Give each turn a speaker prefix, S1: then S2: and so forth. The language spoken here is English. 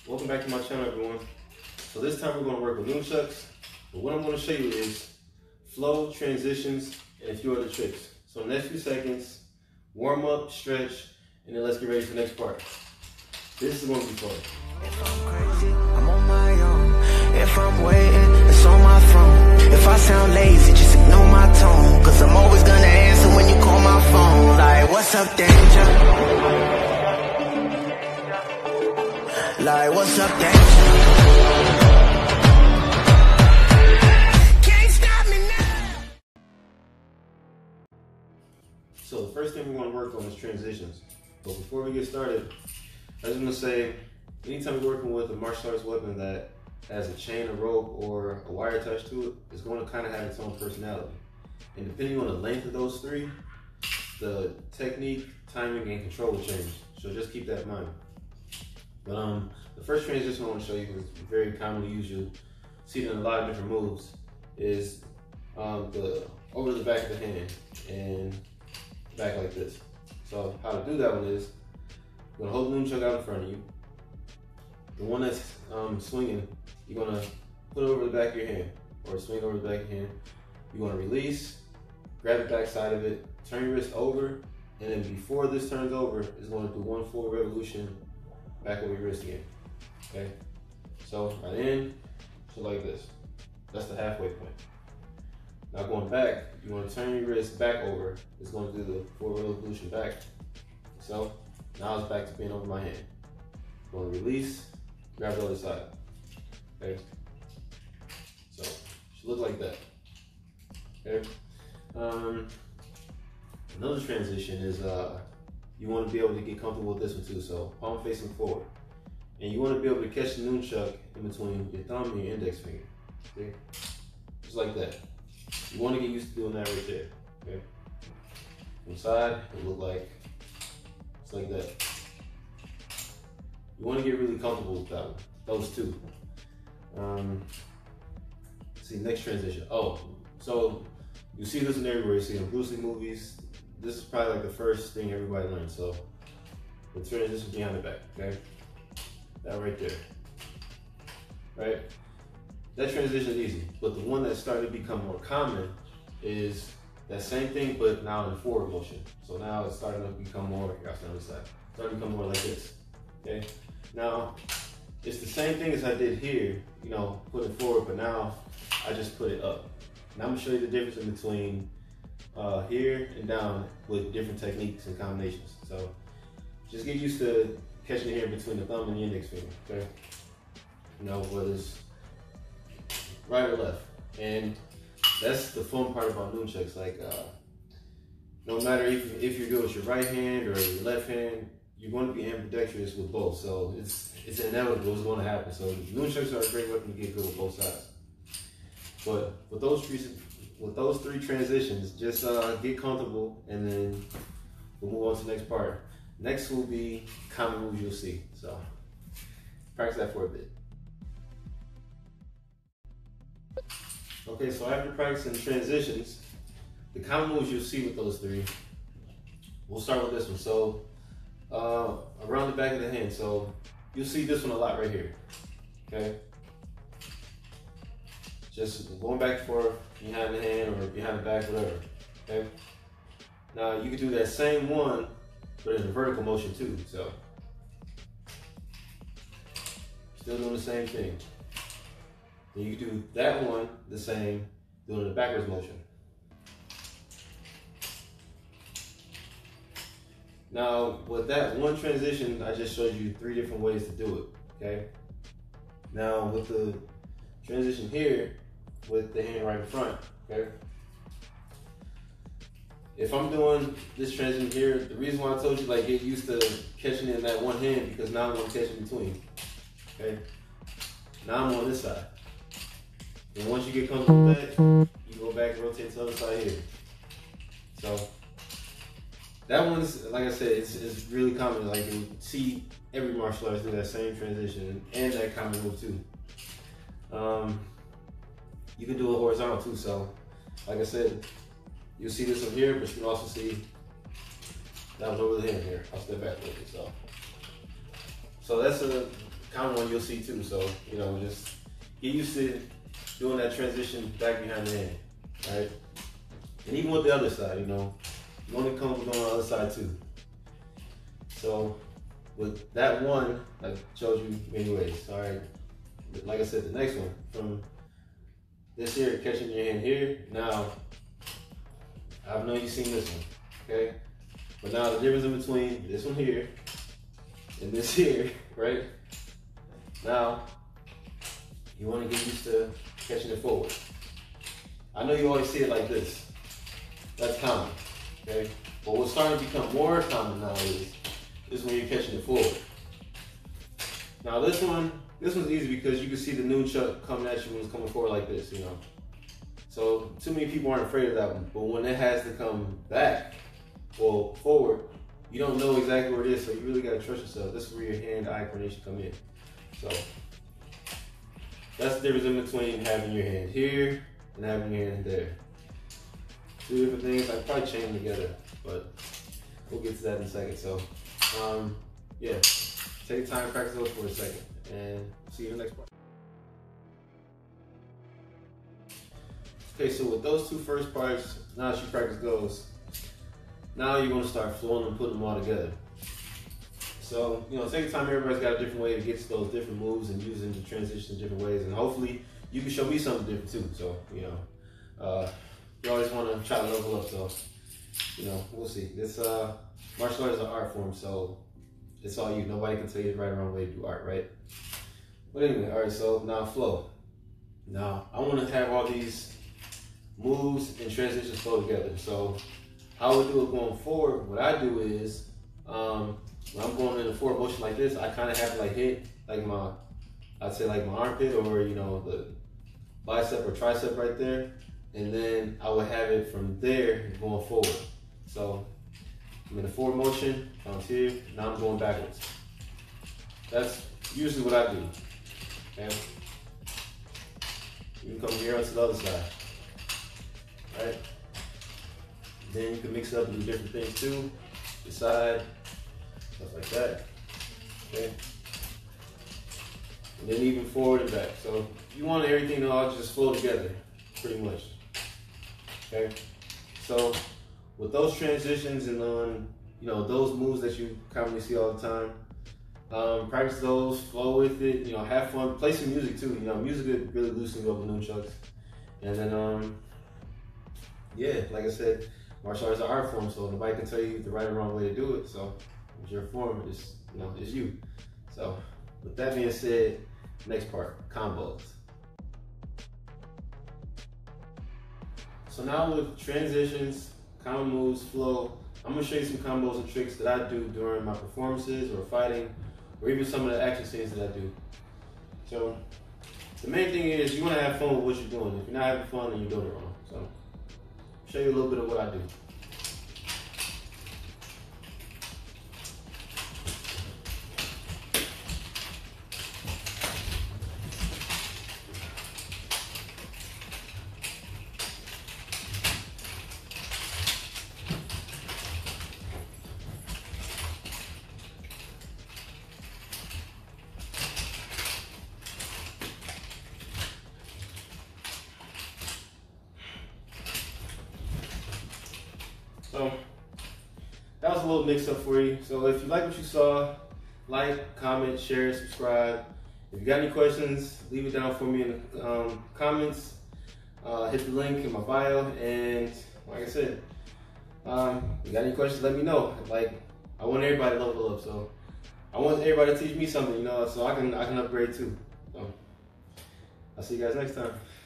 S1: Welcome back to my channel, everyone. So this time we're going to work with nunchucks, but what I'm going to show you is flow, transitions, and a few other tricks. So in the next few seconds, warm up, stretch, and then let's get ready for the next part. This is going to be fun.
S2: If I'm crazy, I'm on my own. If I'm waiting, it's on my phone. If I sound lazy, just ignore my tone. Cause I'm always gonna answer when you call my phone. Like, what's up, danger? Like, what's up, danger? Can't stop me now.
S1: So the first thing we're going to work on is transitions. But before we get started, I was going to say, anytime you're working with a martial arts weapon that has a chain, a rope, or a wire attached to it, it's going to kind of have its own personality. And depending on the length of those three, the technique, timing, and control will change. So just keep that in mind. But the first transition I want to show you is very commonly used. You'll see it in a lot of different moves. Is the over the back of the hand and back like this. So how to do that one is you're gonna hold the nunchuck out in front of you. The one that's swinging, you're gonna put it over the back of your hand, or swing over the back of your hand. You're gonna release, grab the back side of it, turn your wrist over, and then before this turns over, it's gonna do one full revolution back over your wrist again. Okay? So right in, so like this. That's the halfway point. Now going back, you want to turn your wrist back over. It's going to do the full revolution back. So now it's back to being over my hand. Going to release, grab the other side. Okay? So it should look like that. Okay? Another transition is you want to be able to get comfortable with this one too. So palm facing forward. And you want to be able to catch the nunchuck in between your thumb and your index finger. Okay? Just like that. You want to get used to doing that right there. Okay? From the side, it'll look like it's like that. You want to get really comfortable with that one. Those two. See, next transition. Oh, so you see this one everywhere. You see in Bruce Lee movies. This is probably like the first thing everybody learns. So the transition behind the back. Okay? That right there. Right? That transition is easy, but the one that's starting to become more common is that same thing, but now in forward motion. So now it's starting to become more, starting to become more like this. Okay? Now, it's the same thing as I did here, you know, put it forward, but now I just put it up. Now I'm gonna show you the difference in between here and down with different techniques and combinations. So just get used to catching it here between the thumb and the index finger, okay? You know, whether it's right or left. And that's the fun part about nunchucks. Like, no matter if you're good with your right hand or your left hand, you're going to be ambidextrous with both. So it's inevitable, it's going to happen. So nunchucks are a great weapon to get good with both sides. But with those three transitions, just get comfortable, and then we'll move on to the next part. Next will be common moves you'll see. So practice that for a bit. Okay, so after practicing transitions, the common moves you'll see with those three, we'll start with this one. So around the back of the hand. So you'll see this one a lot right here. Okay? Just going back and forth behind the hand or behind the back, whatever. Okay? Now you can do that same one, but in a vertical motion too. So still doing the same thing. And you can do that one the same, doing the backwards motion. Now, with that one transition, I just showed you three different ways to do it, okay? Now, with the transition here, with the hand right in front, okay? If I'm doing this transition here, the reason why I told you, like, get used to catching it in that one hand, because now I'm gonna catch in between, okay? Now I'm on this side. And once you get comfortable with that, you go back and rotate to the other side here. So that one's, like I said, it's really common. Like, you see every martial artist do that same transition and that common move too. You can do it horizontal too. So, like I said, you'll see this one here, but you can also see that one over the hand here. I'll step back a little bit. So that's count on, you'll see too. So, you know, just get used to doing that transition back behind the hand, right? And even with the other side, you know, you want to come on the other side too. So with that one, I showed you many ways, all right? But like I said, the next one, from this here, catching your hand here, now, I know you've seen this one, okay? But now the difference in between this one here and this here, right? Now, you want to get used to catching it forward. I know you always see it like this. That's common, okay? But what's starting to become more common now is when you're catching it forward. Now this one's easy because you can see the nunchuck coming at you when it's coming forward like this, you know? So too many people aren't afraid of that one. But when it has to come back, well, forward, you don't know exactly where it is, so you really gotta trust yourself. This is where your hand-eye coordination come in. So that's the difference in between having your hand here and having your hand there. Two different things. I probably chain them together, but we'll get to that in a second. So, yeah, take time to practice those for a second, and see you in the next part. Okay, so with those two first parts, now that you practice those, now you're gonna start flowing and putting them all together. So, you know, take your time. Everybody's got a different way to get to those different moves and using the transition in different ways. And hopefully you can show me something different too. So, you know, you always want to try to level up. So, you know, we'll see. This martial art is an art form, so it's all you. Nobody can tell you the right or wrong way to do art, right? But anyway, all right, so now flow. Now, I want to have all these moves and transitions flow together. So how I would do it going forward, what I do is, when I'm going in a forward motion like this, I kind of have to like hit like I'd say like my armpit, or, you know, the bicep or tricep right there. And then I would have it from there going forward. So I'm in a forward motion, comes here, now I'm going backwards. That's usually what I do, okay? You can come here onto the other side, right? Then you can mix it up and do different things too. The side, stuff like that, okay? And then even forward and back. So you want everything to all just flow together, pretty much, okay? So with those transitions and you know, those moves that you commonly see all the time, practice those, flow with it, you know, have fun, play some music too. You know, music could really loosen you up with nunchucks. And then, yeah, like I said, martial arts is an art form, so nobody can tell you the right or wrong way to do it. So it's your form, it's, you know, it's you. So with that being said, next part, combos. So now with transitions, common moves, flow, I'm gonna show you some combos and tricks that I do during my performances or fighting, or even some of the action scenes that I do. So the main thing is you wanna have fun with what you're doing. If you're not having fun, then you're doing it wrong. So I'll show you a little bit of what I do. So that was a little mix up for you. So if you like what you saw, like, comment, share, subscribe. If you got any questions, leave it down for me in the comments. Hit the link in my bio, and like I said, if you got any questions, let me know. Like, I want everybody to level up, so I want everybody to teach me something, you know, so I can upgrade too. So I'll see you guys next time.